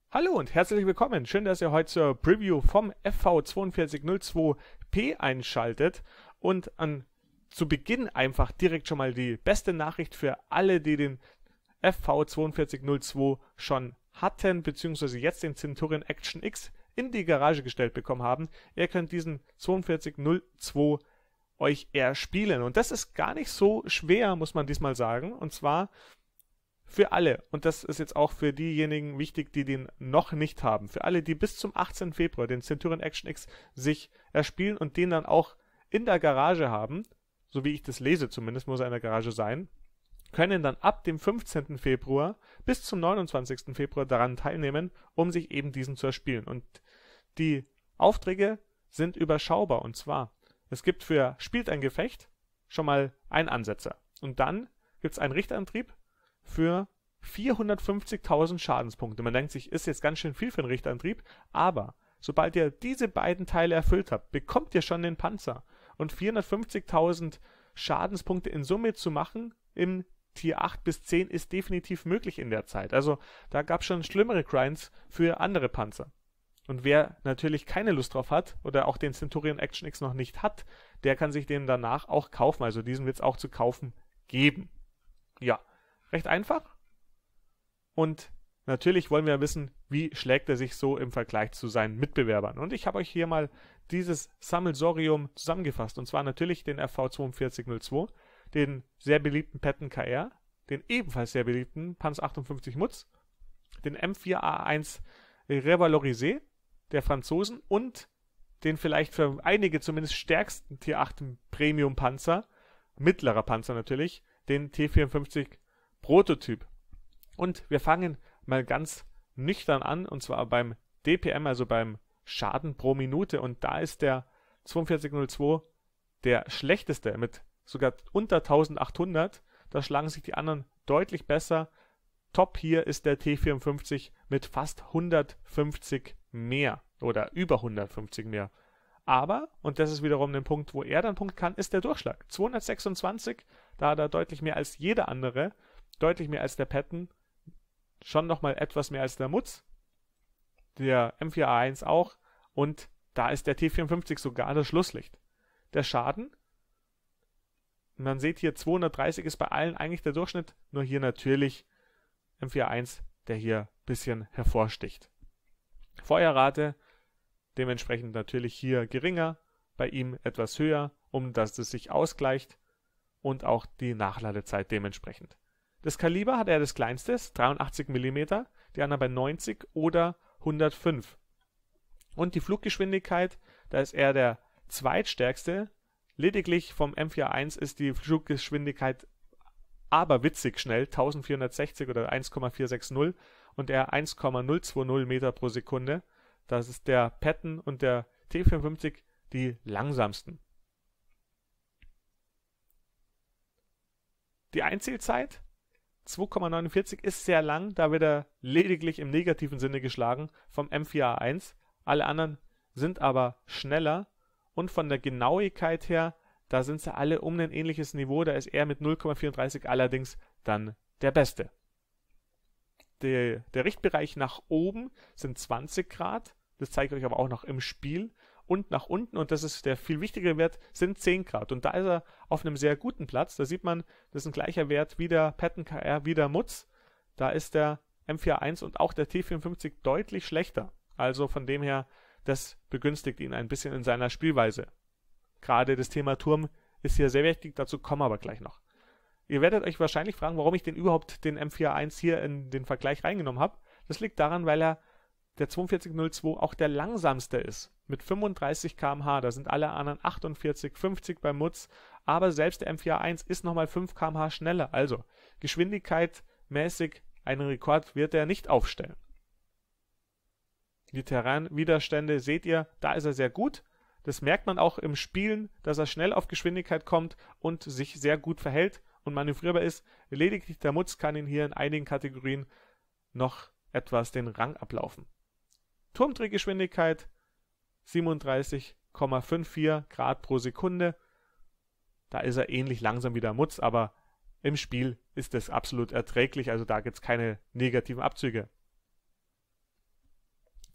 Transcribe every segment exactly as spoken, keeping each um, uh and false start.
Hallo und herzlich willkommen. Schön, dass ihr heute zur Preview vom F V zwei null zwei P einschaltet. Und an, zu Beginn einfach direkt schon mal die beste Nachricht für alle, die den F V zwei null zwei schon hatten, beziehungsweise jetzt den Centurion Action X in die Garage gestellt bekommen haben. Ihr könnt diesen zwei null zwei euch erspielen. Und das ist gar nicht so schwer, muss man diesmal sagen. Und zwar für alle, und das ist jetzt auch für diejenigen wichtig, die den noch nicht haben, für alle, die bis zum achtzehnten Februar den Centurion Action X sich erspielen und den dann auch in der Garage haben, so wie ich das lese zumindest, muss er in der Garage sein, können dann ab dem fünfzehnten Februar bis zum neunundzwanzigsten Februar daran teilnehmen, um sich eben diesen zu erspielen. Und die Aufträge sind überschaubar, und zwar, es gibt für Spielt ein Gefecht schon mal einen Ansetzer. Und dann gibt es einen Richtantrieb für vierhundertfünfzigtausend Schadenspunkte. Man denkt sich, ist jetzt ganz schön viel für einen Richtantrieb, aber sobald ihr diese beiden Teile erfüllt habt, bekommt ihr schon den Panzer. Und vierhundertfünfzigtausend Schadenspunkte in Summe zu machen im Tier acht bis zehn ist definitiv möglich in der Zeit. Also da gab es schon schlimmere Grinds für andere Panzer. Und wer natürlich keine Lust drauf hat oder auch den Centurion Action X noch nicht hat, der kann sich den danach auch kaufen. Also diesen wird es auch zu kaufen geben. Ja, recht einfach. Und natürlich wollen wir wissen, wie schlägt er sich so im Vergleich zu seinen Mitbewerbern. Und ich habe euch hier mal dieses Sammelsorium zusammengefasst. Und zwar natürlich den F V zwei null zwei, den sehr beliebten Patton K R, den ebenfalls sehr beliebten Panzer achtundfünfzig Mutz, den M vier A eins Revalorisé der Franzosen und den vielleicht für einige zumindest stärksten Tier acht Premium Panzer, mittlerer Panzer natürlich, den T vierundfünfzig Prototyp. Und wir fangen mal ganz nüchtern an, und zwar beim D P M, also beim Schaden pro Minute. Und da ist der zwei null zwei der schlechteste mit sogar unter eintausendachthundert. Da schlagen sich die anderen deutlich besser. Top hier ist der T vierundfünfzig mit fast hundertfünfzig mehr oder über hundertfünfzig mehr. Aber, und das ist wiederum der Punkt, wo er dann punkten kann, ist der Durchschlag. zweihundertsechsundzwanzig, da hat er deutlich mehr als jeder andere, deutlich mehr als der Patton, schon nochmal etwas mehr als der Mutz, der M vier A eins auch, und da ist der T vierundfünfzig sogar das Schlusslicht. Der Schaden, man sieht hier zweihundertdreißig ist bei allen eigentlich der Durchschnitt, nur hier natürlich M vier A eins, der hier ein bisschen hervorsticht. Feuerrate, dementsprechend natürlich hier geringer, bei ihm etwas höher, um dass es sich ausgleicht, und auch die Nachladezeit dementsprechend. Das Kaliber hat er das kleinste, dreiundachtzig Millimeter, die anderen bei neunzig oder hundertfünf. Und die Fluggeschwindigkeit, da ist er der zweitstärkste, lediglich vom M vier A eins ist die Fluggeschwindigkeit aber witzig schnell, eintausendvierhundertsechzig oder eins Komma vierhundertsechzig, und er eins Komma null zwanzig Meter pro Sekunde. Das ist der Patton und der T vierundfünfzig die langsamsten. Die Einzielzeit zwei Komma neunundvierzig ist sehr lang, da wird er lediglich im negativen Sinne geschlagen vom M vier A eins. Alle anderen sind aber schneller, und von der Genauigkeit her, da sind sie alle um ein ähnliches Niveau, da ist er mit null Komma vierunddreißig allerdings dann der Beste. Der, der Richtbereich nach oben sind zwanzig Grad, das zeige ich euch aber auch noch im Spiel, und nach unten, und das ist der viel wichtigere Wert, sind zehn Grad. Und da ist er auf einem sehr guten Platz. Da sieht man, das ist ein gleicher Wert wie der Patton K R, wie der Mutz. Da ist der M vier A eins und auch der T vierundfünfzig deutlich schlechter. Also von dem her, das begünstigt ihn ein bisschen in seiner Spielweise. Gerade das Thema Turm ist hier sehr wichtig, dazu kommen wir aber gleich noch. Ihr werdet euch wahrscheinlich fragen, warum ich den überhaupt den M vier A eins hier in den Vergleich reingenommen habe. Das liegt daran, weil er der zwei null zwei auch der langsamste ist, mit fünfunddreißig Kilometer pro Stunde. Da sind alle anderen achtundvierzig, fünfzig beim Mutz, aber selbst der M vier A eins ist nochmal fünf Kilometer pro Stunde schneller. Also geschwindigkeitmäßig einen Rekord wird er nicht aufstellen. Die Terrainwiderstände seht ihr, da ist er sehr gut. Das merkt man auch im Spielen, dass er schnell auf Geschwindigkeit kommt und sich sehr gut verhält und manövrierbar ist. Lediglich der Mutz kann ihn hier in einigen Kategorien noch etwas den Rang ablaufen. Turmdrehgeschwindigkeit siebenunddreißig Komma vierundfünfzig Grad pro Sekunde. Da ist er ähnlich langsam wie der Mutz, aber im Spiel ist es absolut erträglich, also da gibt es keine negativen Abzüge.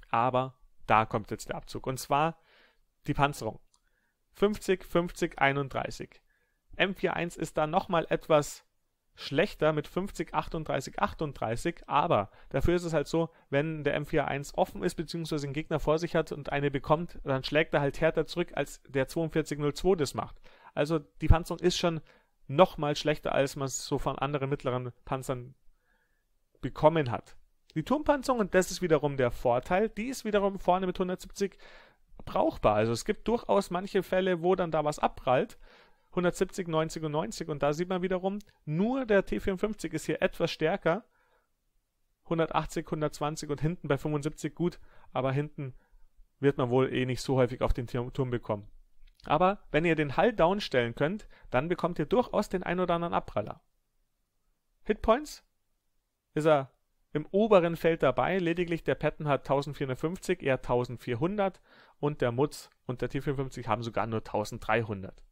Aber da kommt jetzt der Abzug. Und zwar die Panzerung. fünfzig, fünfzig, einunddreißig. M vier eins ist da nochmal etwas schlechter mit fünfzig, achtunddreißig, achtunddreißig, aber dafür ist es halt so, wenn der M vier eins offen ist, beziehungsweise einen Gegner vor sich hat und eine bekommt, dann schlägt er halt härter zurück, als der zweiundvierzig null zwei das macht. Also die Panzerung ist schon nochmal schlechter, als man es so von anderen mittleren Panzern bekommen hat. Die Turmpanzerung, und das ist wiederum der Vorteil, die ist wiederum vorne mit hundertsiebzig brauchbar. Also es gibt durchaus manche Fälle, wo dann da was abprallt. hundertsiebzig, neunzig und neunzig, und da sieht man wiederum, nur der T vierundfünfzig ist hier etwas stärker. hundertachtzig, hundertzwanzig und hinten bei fünfundsiebzig gut, aber hinten wird man wohl eh nicht so häufig auf den Turm bekommen. Aber wenn ihr den Hull down stellen könnt, dann bekommt ihr durchaus den ein oder anderen Abpraller. Hitpoints ist er im oberen Feld dabei, lediglich der Patton hat eintausendvierhundertfünfzig, er eintausendvierhundert und der Mutz und der T vierundfünfzig haben sogar nur eintausenddreihundert.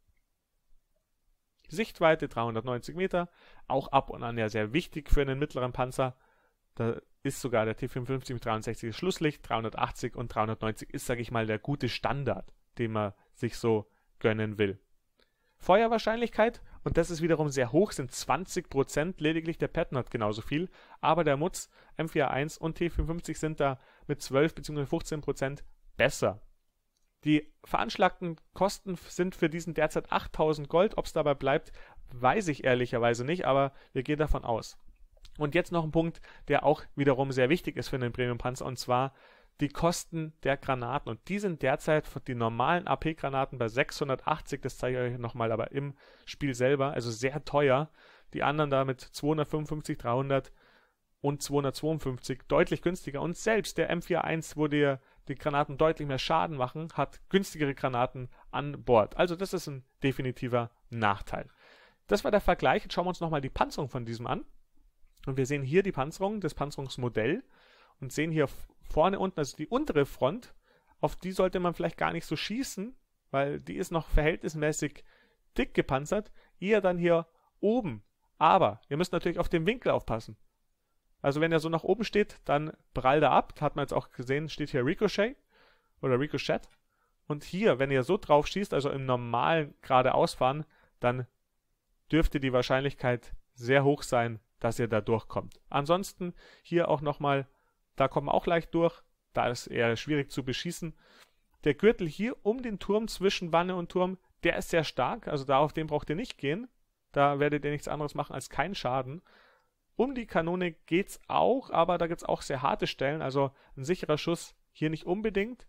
Sichtweite dreihundertneunzig Meter, auch ab und an ja sehr wichtig für einen mittleren Panzer. Da ist sogar der T vierundfünfzig mit dreihundertsechzig Schlusslicht, dreihundertachtzig und dreihundertneunzig ist, sage ich mal, der gute Standard, den man sich so gönnen will. Feuerwahrscheinlichkeit, und das ist wiederum sehr hoch, sind zwanzig Prozent, lediglich der Patton hat genauso viel, aber der Mutz, M vier eins und T vierundfünfzig sind da mit zwölf bzw. fünfzehn Prozent besser. Die veranschlagten Kosten sind für diesen derzeit achttausend Gold. Ob es dabei bleibt, weiß ich ehrlicherweise nicht, aber wir gehen davon aus. Und jetzt noch ein Punkt, der auch wiederum sehr wichtig ist für einen Premium-Panzer, und zwar die Kosten der Granaten. Und die sind derzeit für die normalen A P-Granaten bei sechshundertachtzig, das zeige ich euch nochmal aber im Spiel selber, also sehr teuer. Die anderen da mit zweihundertfünfundfünfzig, dreihundert und zweihundertzweiundfünfzig deutlich günstiger. Und selbst der M vier eins, wo dir die Granaten deutlich mehr Schaden machen, hat günstigere Granaten an Bord. Also das ist ein definitiver Nachteil. Das war der Vergleich. Jetzt schauen wir uns nochmal die Panzerung von diesem an. Und wir sehen hier die Panzerung, das Panzerungsmodell, und sehen hier vorne unten, also die untere Front, auf die sollte man vielleicht gar nicht so schießen, weil die ist noch verhältnismäßig dick gepanzert, eher dann hier oben. Aber ihr müsst natürlich auf den Winkel aufpassen. Also wenn er so nach oben steht, dann prallt er ab. Hat man jetzt auch gesehen, steht hier Ricochet oder Ricochet. Und hier, wenn ihr so drauf schießt, also im normalen geradeausfahren, dann dürfte die Wahrscheinlichkeit sehr hoch sein, dass ihr da durchkommt. Ansonsten hier auch nochmal, da kommt man auch leicht durch. Da ist eher schwierig zu beschießen. Der Gürtel hier um den Turm zwischen Wanne und Turm, der ist sehr stark. Also da auf den braucht ihr nicht gehen. Da werdet ihr nichts anderes machen als keinen Schaden. Um die Kanone geht's auch, aber da gibt es auch sehr harte Stellen, also ein sicherer Schuss hier nicht unbedingt.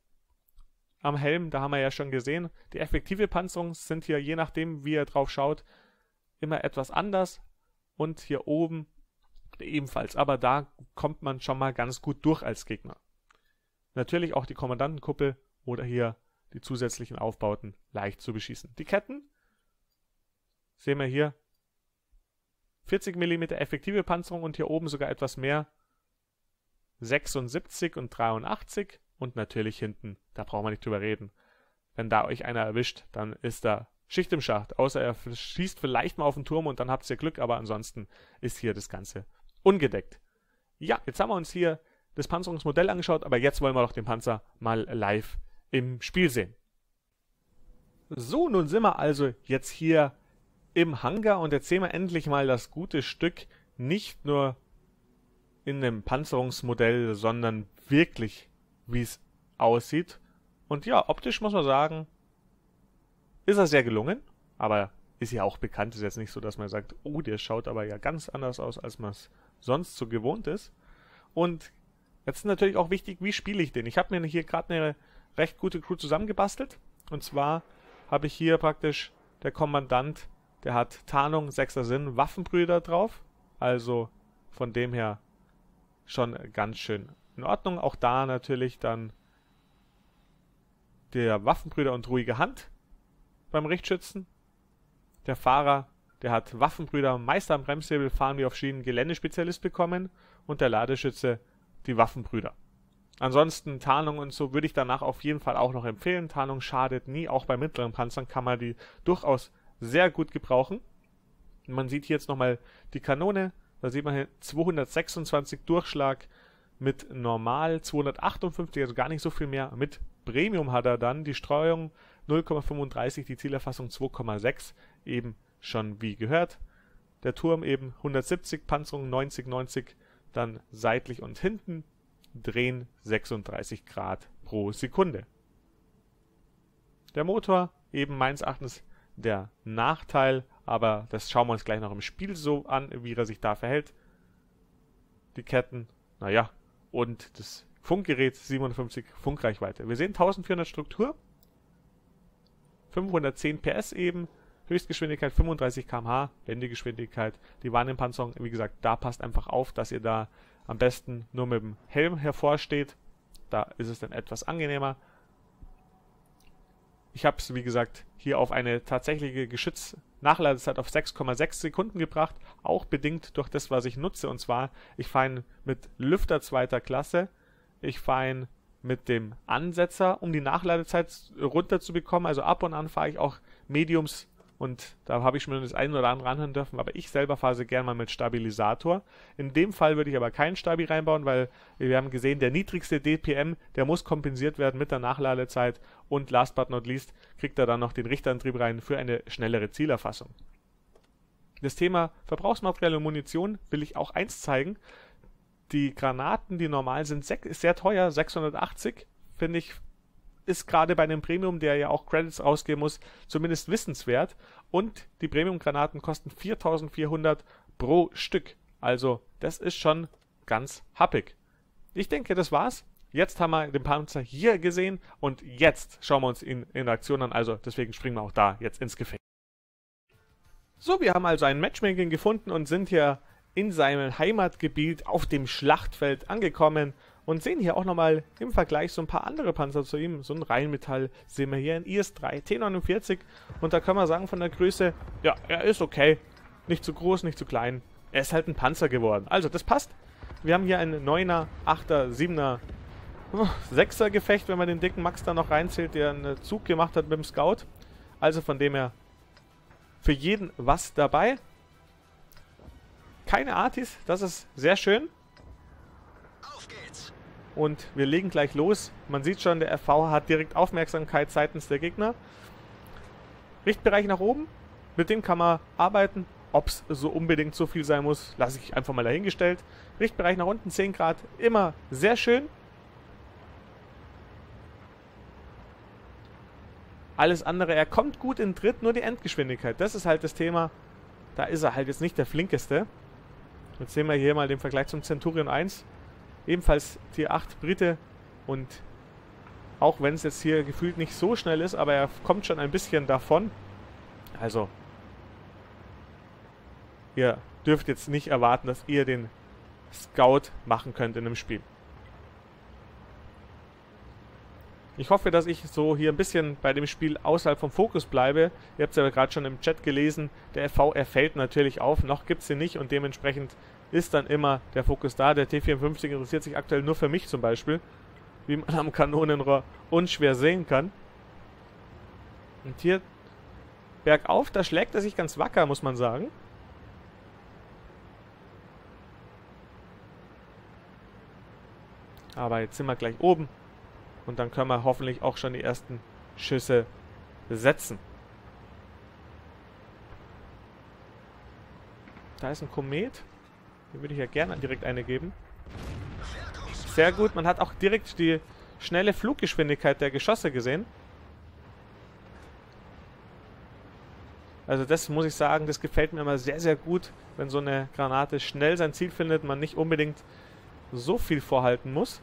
Am Helm, da haben wir ja schon gesehen, die effektive Panzerung sind hier, je nachdem wie ihr drauf schaut, immer etwas anders. Und hier oben ebenfalls, aber da kommt man schon mal ganz gut durch als Gegner. Natürlich auch die Kommandantenkuppel oder hier die zusätzlichen Aufbauten leicht zu beschießen. Die Ketten, sehen wir hier, vierzig Millimeter effektive Panzerung und hier oben sogar etwas mehr, sechsundsiebzig und dreiundachtzig, und natürlich hinten, da brauchen wir nicht drüber reden. Wenn da euch einer erwischt, dann ist da Schicht im Schacht, außer er schießt vielleicht mal auf den Turm und dann habt ihr Glück, aber ansonsten ist hier das Ganze ungedeckt. Ja, jetzt haben wir uns hier das Panzerungsmodell angeschaut, aber jetzt wollen wir doch den Panzer mal live im Spiel sehen. So, nun sind wir also jetzt hier im Hangar und jetzt sehen wir endlich mal das gute Stück, nicht nur in einem Panzerungsmodell, sondern wirklich, wie es aussieht. Und ja, optisch muss man sagen, ist er sehr gelungen, aber ist ja auch bekannt, ist jetzt nicht so, dass man sagt, oh, der schaut aber ja ganz anders aus, als man es sonst so gewohnt ist. Und jetzt ist natürlich auch wichtig, wie spiele ich den? Ich habe mir hier gerade eine recht gute Crew zusammengebastelt, und zwar habe ich hier praktisch der Kommandant, der hat Tarnung, sechster Sinn, Waffenbrüder drauf, also von dem her schon ganz schön in Ordnung. Auch da natürlich dann der Waffenbrüder und ruhige Hand beim Richtschützen. Der Fahrer, der hat Waffenbrüder, Meister am Bremshebel, fahren wie auf Schienen, Geländespezialist bekommen, und der Ladeschütze die Waffenbrüder. Ansonsten Tarnung und so würde ich danach auf jeden Fall auch noch empfehlen. Tarnung schadet nie, auch bei mittleren Panzern kann man die durchaus sehr gut gebrauchen. Und man sieht hier jetzt nochmal die Kanone, da sieht man hier zweihundertsechsundzwanzig Durchschlag, mit Normal zweihundertachtundfünfzig, also gar nicht so viel mehr. Mit Premium hat er dann die Streuung null Komma fünfunddreißig, die Zielerfassung zwei Komma sechs, eben schon wie gehört. Der Turm eben hundertsiebzig, Panzerung neunzig, neunzig, dann seitlich und hinten, drehen sechsunddreißig Grad pro Sekunde. Der Motor eben meines Erachtens der Nachteil, aber das schauen wir uns gleich noch im Spiel so an, wie er sich da verhält. Die Ketten, naja, und das Funkgerät siebenundfünfzig Funkreichweite. Wir sehen eintausendvierhundert Struktur, fünfhundertzehn P S eben, Höchstgeschwindigkeit fünfunddreißig Kilometer pro Stunde, Wendegeschwindigkeit, die Warnimpanzerung, wie gesagt, da passt einfach auf, dass ihr da am besten nur mit dem Helm hervorsteht. Da ist es dann etwas angenehmer. Ich habe es, wie gesagt, hier auf eine tatsächliche Geschütz-Nachladezeit auf sechs Komma sechs Sekunden gebracht, auch bedingt durch das, was ich nutze. Und zwar, ich fahre ihn mit Lüfter zweiter Klasse, ich fahre ihn mit dem Ansetzer, um die Nachladezeit runterzubekommen. Also ab und an fahre ich auch Mediums und da habe ich schon das eine oder andere anhören dürfen, aber ich selber fahre sie gerne mal mit Stabilisator. In dem Fall würde ich aber keinen Stabi reinbauen, weil wir haben gesehen, der niedrigste D P M, der muss kompensiert werden mit der Nachladezeit und last but not least kriegt er dann noch den Richterantrieb rein für eine schnellere Zielerfassung. Das Thema Verbrauchsmaterial und Munition will ich auch eins zeigen. Die Granaten, die normal sind, ist sehr teuer, sechshundertachtzig, finde ich, ist gerade bei einem Premium, der ja auch Credits ausgeben muss, zumindest wissenswert. Und die Premium-Granaten kosten viertausendvierhundert pro Stück. Also das ist schon ganz happig. Ich denke, das war's. Jetzt haben wir den Panzer hier gesehen und jetzt schauen wir uns ihn in Aktion an. Also deswegen springen wir auch da jetzt ins Gefecht. So, wir haben also ein Matchmaking gefunden und sind hier in seinem Heimatgebiet auf dem Schlachtfeld angekommen und sehen hier auch nochmal im Vergleich so ein paar andere Panzer zu ihm. So ein Rheinmetall sehen wir hier, ein I S drei T neunundvierzig und da können wir sagen von der Größe, ja, er ist okay. Nicht zu groß, nicht zu klein. Er ist halt ein Panzer geworden. Also das passt. Wir haben hier ein neuner, achter, siebener, sechser Gefecht, wenn man den dicken Max da noch reinzählt, der einen Zug gemacht hat mit dem Scout. Also von dem her für jeden was dabei. Keine Artis, das ist sehr schön. Auf geht's. Und wir legen gleich los. Man sieht schon, der F V hat direkt Aufmerksamkeit seitens der Gegner. Richtbereich nach oben, mit dem kann man arbeiten. Ob es so unbedingt so viel sein muss, lasse ich einfach mal dahingestellt. Richtbereich nach unten, zehn Grad, immer sehr schön. Alles andere, er kommt gut in Tritt, nur die Endgeschwindigkeit. Das ist halt das Thema. Da ist er halt jetzt nicht der flinkeste. Jetzt sehen wir hier mal den Vergleich zum Centurion eins. Ebenfalls Tier acht Brite. Und auch wenn es jetzt hier gefühlt nicht so schnell ist, aber er kommt schon ein bisschen davon. Also, ihr dürft jetzt nicht erwarten, dass ihr den Scout machen könnt in einem Spiel. Ich hoffe, dass ich so hier ein bisschen bei dem Spiel außerhalb vom Fokus bleibe. Ihr habt es ja gerade schon im Chat gelesen. Der F V, er fällt natürlich auf. Noch gibt es ihn nicht und dementsprechend ist dann immer der Fokus da. Der T vierundfünfzig interessiert sich aktuell nur für mich zum Beispiel. Wie man am Kanonenrohr unschwer sehen kann. Und hier bergauf, da schlägt er sich ganz wacker, muss man sagen. Aber jetzt sind wir gleich oben. Und dann können wir hoffentlich auch schon die ersten Schüsse setzen. Da ist ein Komet. Den würde ich ja gerne direkt eine geben. Sehr gut, man hat auch direkt die schnelle Fluggeschwindigkeit der Geschosse gesehen. Also das muss ich sagen, das gefällt mir immer sehr, sehr gut, wenn so eine Granate schnell sein Ziel findet, man nicht unbedingt so viel vorhalten muss.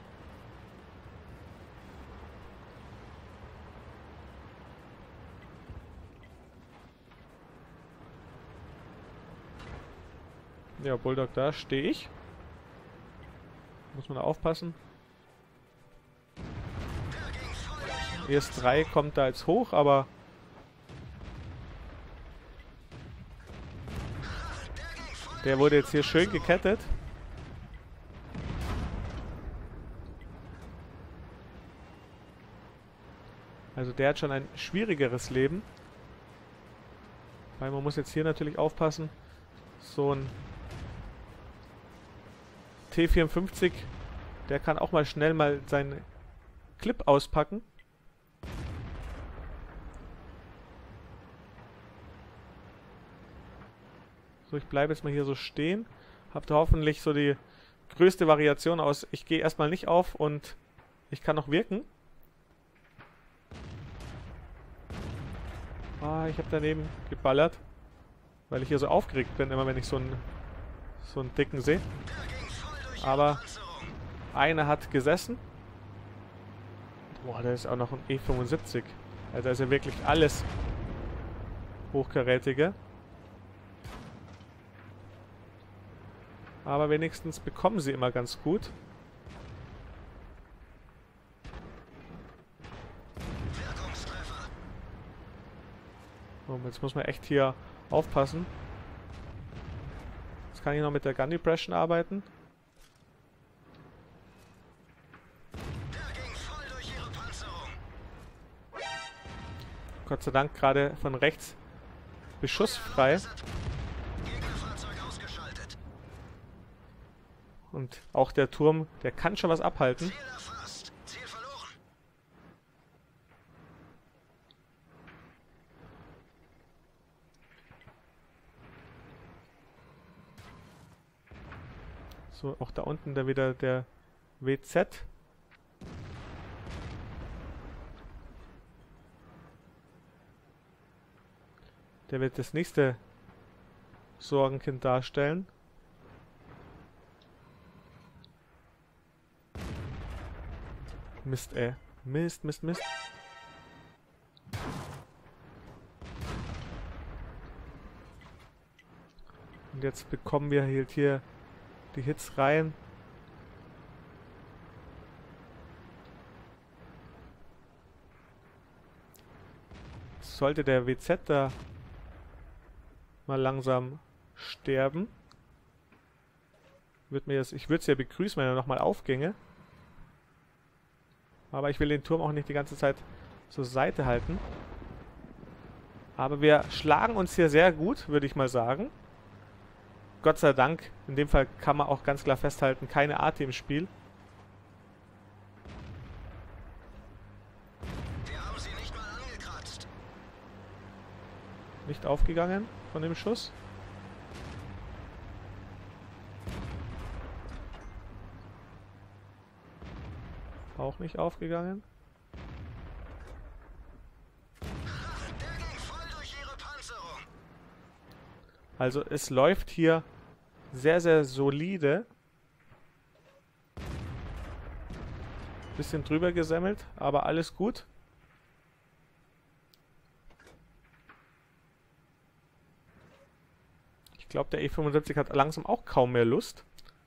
Ja, Bulldog, da stehe ich. Muss man da aufpassen. E S drei kommt da jetzt hoch, aber der wurde jetzt hier schön gekettet. Also der hat schon ein schwierigeres Leben. Weil man muss jetzt hier natürlich aufpassen. So ein T vierundfünfzig Der kann auch mal schnell mal seinen Clip auspacken. So, ich bleibe jetzt mal hier so stehen. Habt ihr hoffentlich so die größte Variation aus. Ich gehe erstmal nicht auf und ich kann noch wirken. Ah, ich habe daneben geballert. Weil ich hier so aufgeregt bin, immer wenn ich so einen, so einen dicken sehe. Aber einer hat gesessen. Boah, da ist auch noch ein E fünfundsiebzig. Also da ist ja wirklich alles Hochkarätige. Aber wenigstens bekommen sie immer ganz gut. Oh, jetzt muss man echt hier aufpassen. Jetzt kann ich noch mit der Gun Depression arbeiten. Gott sei Dank gerade von rechts beschussfrei. Und auch der Turm, der kann schon was abhalten. So, auch da unten da wieder der W Z. Der wird das nächste Sorgenkind darstellen. Mist, ey. Mist, Mist, Mist. Und jetzt bekommen wir halt hier die Hits rein. Sollte der W Z da mal langsam sterben. Würd mir das, ich würde es ja begrüßen, wenn er nochmal aufginge. Aber ich will den Turm auch nicht die ganze Zeit zur Seite halten. Aber wir schlagen uns hier sehr gut, würde ich mal sagen. Gott sei Dank, in dem Fall kann man auch ganz klar festhalten, keine A T im Spiel. Wir haben sie nicht mal angekratzt. Nicht aufgegangen von dem Schuss. Auch nicht aufgegangen. Der ging voll durch ihre Panzerung. Also es läuft hier sehr, sehr solide. Bisschen drüber gesemmelt, aber alles gut. Ich glaube, der E fünfundsiebzig hat langsam auch kaum mehr Lust.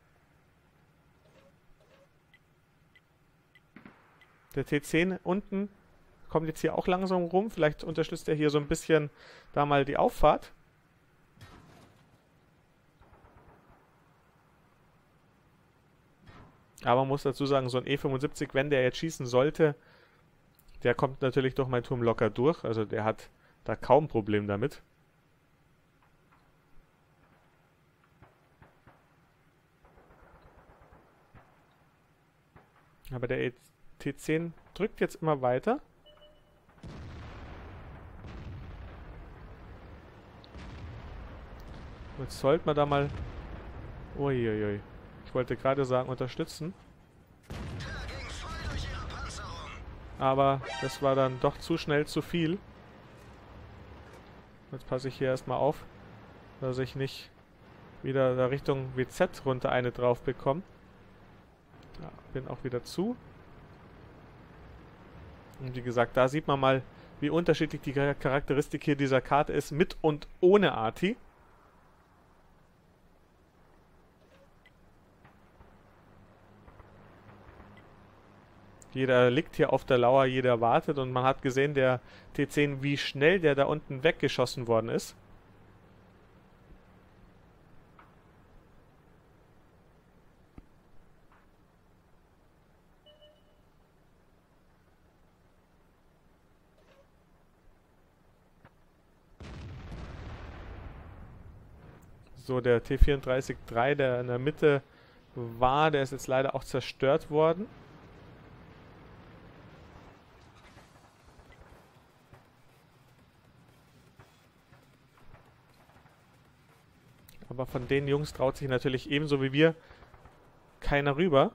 Der T zehn unten kommt jetzt hier auch langsam rum. Vielleicht unterstützt er hier so ein bisschen da mal die Auffahrt. Aber man muss dazu sagen, so ein E fünfundsiebzig, wenn der jetzt schießen sollte, der kommt natürlich durch meinen Turm locker durch. Also der hat da kaum Problem damit. Aber der T zehn drückt jetzt immer weiter. Jetzt sollte man da mal... Uiuiui. Ich wollte gerade sagen, unterstützen. Aber das war dann doch zu schnell zu viel. Jetzt passe ich hier erstmal auf, dass ich nicht wieder da Richtung W Z runter eine drauf bekomme. Ja, bin auch wieder zu. Und wie gesagt, da sieht man mal, wie unterschiedlich die Charakteristik hier dieser Karte ist, mit und ohne Arti. Jeder liegt hier auf der Lauer, jeder wartet und man hat gesehen, der T zehn, wie schnell der da unten weggeschossen worden ist. So, der T vierunddreißig drei, der in der Mitte war. Der ist jetzt leider auch zerstört worden. Aber von den Jungs traut sich natürlich ebenso wie wir keiner rüber.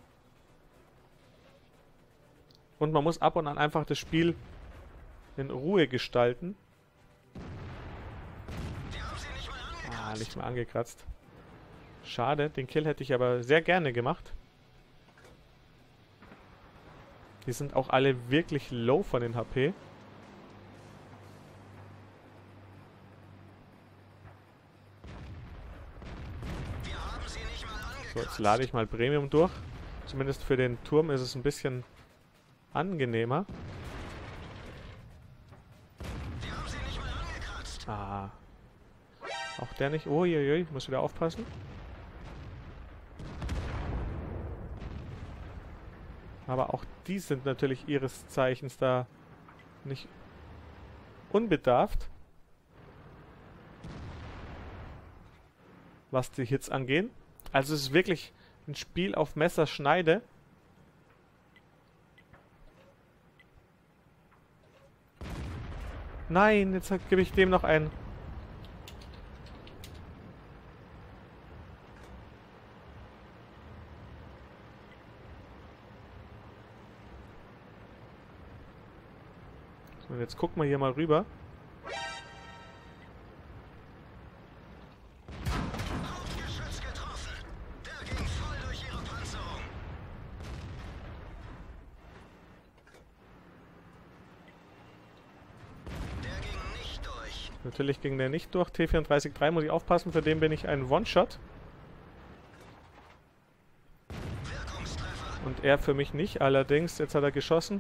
Und man muss ab und an einfach das Spiel in Ruhe gestalten. Ah, nicht mal angekratzt. Schade, den Kill hätte ich aber sehr gerne gemacht. Die sind auch alle wirklich low von den H P. So, jetzt lade ich mal Premium durch. Zumindest für den Turm ist es ein bisschen angenehmer. Ah. Auch der nicht. Uiuiui, muss wieder aufpassen. Aber auch die sind natürlich ihres Zeichens da nicht unbedarft, was die Hits angeht. Also es ist wirklich ein Spiel auf Messerschneide. Nein, jetzt gebe ich dem noch einen. So, jetzt gucken wir hier mal rüber. Natürlich ging der nicht durch. T vierunddreißig drei muss ich aufpassen, für den bin ich ein One-Shot. Und er für mich nicht, allerdings. Jetzt hat er geschossen.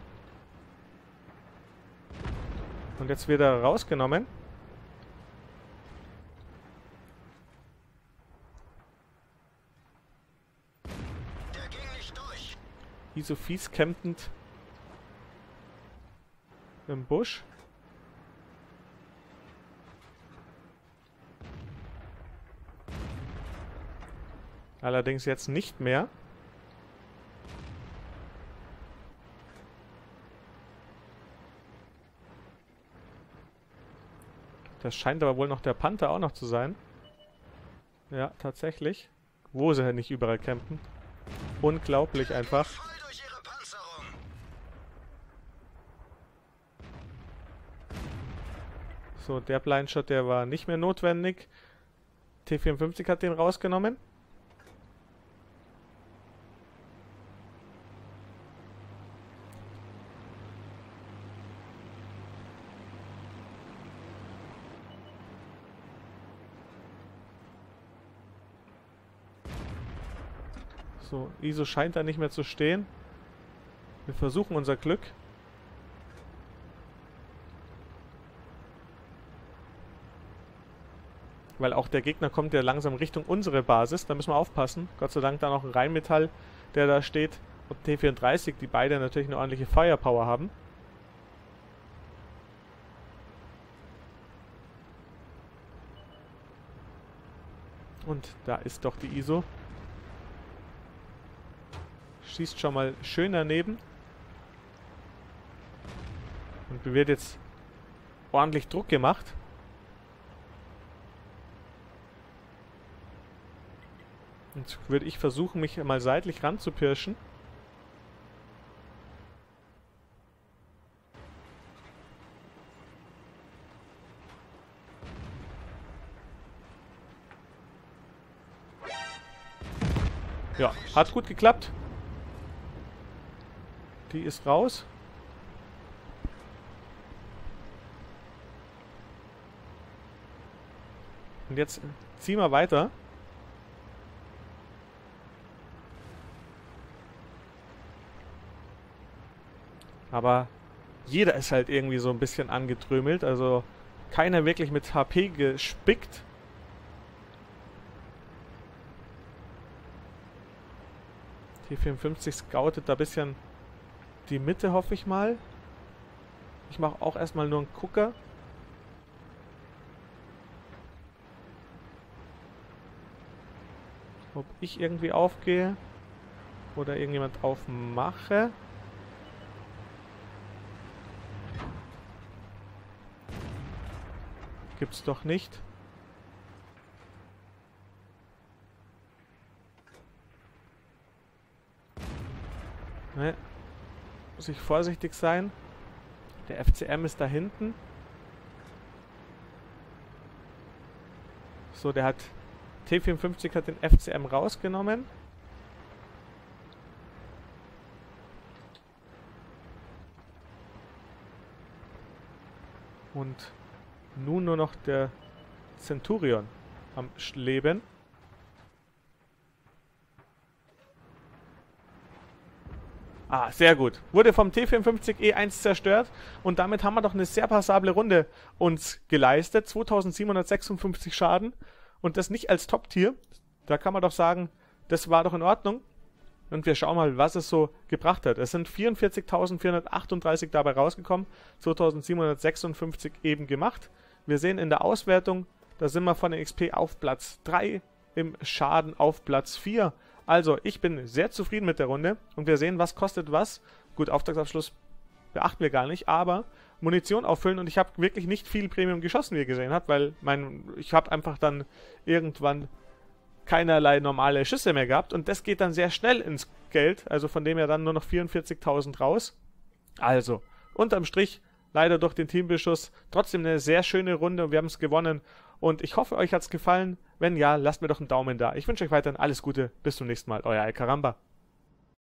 Und jetzt wird er rausgenommen. Iso fies campend im Busch. Allerdings jetzt nicht mehr. Das scheint aber wohl noch der Panther auch noch zu sein. Ja, tatsächlich. Wo sie nicht überall campen. Unglaublich einfach. So, der Blindshot, der war nicht mehr notwendig. T vierundfünfzig hat den rausgenommen. So, Iso scheint da nicht mehr zu stehen. Wir versuchen unser Glück. Weil auch der Gegner kommt ja langsam Richtung unsere Basis. Da müssen wir aufpassen. Gott sei Dank da noch ein Rheinmetall, der da steht. Und T vierunddreißig, die beide natürlich eine ordentliche Firepower haben. Und da ist doch die Iso. Schießt schon mal schön daneben. Und wird jetzt ordentlich Druck gemacht. Jetzt würde ich versuchen, mich mal seitlich ranzupirschen. Ja, hat gut geklappt. Die ist raus. Und jetzt ziehen wir weiter. Aber jeder ist halt irgendwie so ein bisschen angetrömelt. Also keiner wirklich mit H P gespickt. T vierundfünfzig scoutet da ein bisschen die Mitte, hoffe ich mal. Ich mache auch erstmal nur einen Gucker. Ob ich irgendwie aufgehe oder irgendjemand aufmache. Gibt's doch nicht. Ne. Muss ich vorsichtig sein. Der F C M ist da hinten. So, der hat T vierundfünfzig hat den F C M rausgenommen. Und nun nur noch der Centurion am Leben. Ah, sehr gut. Wurde vom T vierundfünfzig E eins zerstört und damit haben wir doch eine sehr passable Runde uns geleistet. zweitausendsiebenhundertsechsundfünfzig Schaden und das nicht als Top-Tier. Da kann man doch sagen, das war doch in Ordnung. Und wir schauen mal, was es so gebracht hat. Es sind vierundvierzigtausendvierhundertachtunddreißig dabei rausgekommen, zweitausendsiebenhundertsechsundfünfzig eben gemacht. Wir sehen in der Auswertung, da sind wir von der X P auf Platz drei, im Schaden auf Platz vier. Also, ich bin sehr zufrieden mit der Runde und wir sehen, was kostet was. Gut, Auftragsabschluss beachten wir gar nicht, aber Munition auffüllen und ich habe wirklich nicht viel Premium geschossen, wie ihr gesehen habt, weil mein, ich habe einfach dann irgendwann keinerlei normale Schüsse mehr gehabt und das geht dann sehr schnell ins Geld, also von dem her dann nur noch vierundvierzigtausend raus. Also, unterm Strich, leider durch den Teambeschuss, trotzdem eine sehr schöne Runde und wir haben es gewonnen und ich hoffe, euch hat es gefallen. Wenn ja, lasst mir doch einen Daumen da. Ich wünsche euch weiterhin alles Gute, bis zum nächsten Mal, euer Alcaramba.